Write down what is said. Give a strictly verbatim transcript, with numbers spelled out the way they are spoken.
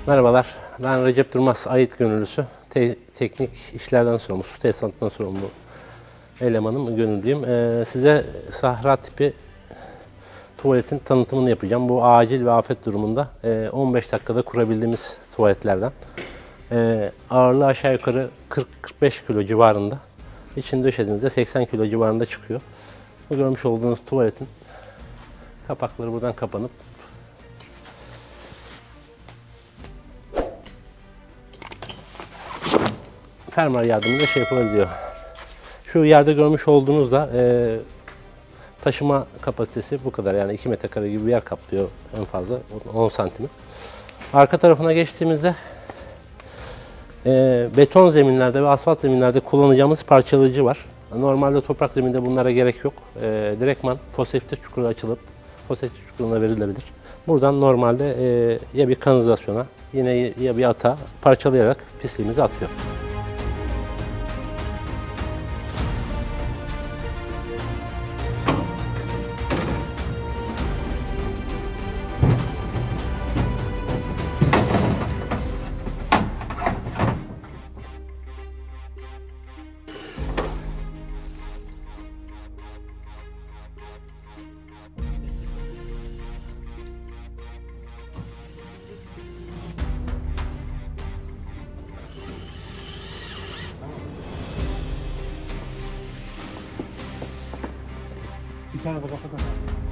Merhabalar, ben Recep Durmaz, Ait Gönüllüsü. Te teknik işlerden sorumlu, su tesisatından sorumlu elemanım, gönüllüyüm. Ee, size Sahra tipi tuvaletin tanıtımını yapacağım. Bu acil ve afet durumunda e, on beş dakikada kurabildiğimiz tuvaletlerden. E, ağırlığı aşağı yukarı kırk kırk beş kilo civarında. İçini döşediğinizde seksen kilo civarında çıkıyor. Bu görmüş olduğunuz tuvaletin kapakları buradan kapanıp fermuar yardımıyla şey yapılabiliyor. Şu yerde görmüş olduğunuz da e, taşıma kapasitesi bu kadar, yani iki metrekare gibi bir yer kaplıyor en fazla, on santimi. Arka tarafına geçtiğimizde e, beton zeminlerde ve asfalt zeminlerde kullanacağımız parçalayıcı var. Normalde toprak zeminde bunlara gerek yok. E, direktman foseptik çukuru açılıp foseptik çukuruna verilebilir. Buradan normalde e, ya bir kanalizasyona, yine ya bir atağa parçalayarak pisliğimizi atıyor. Bir tane de kafadan.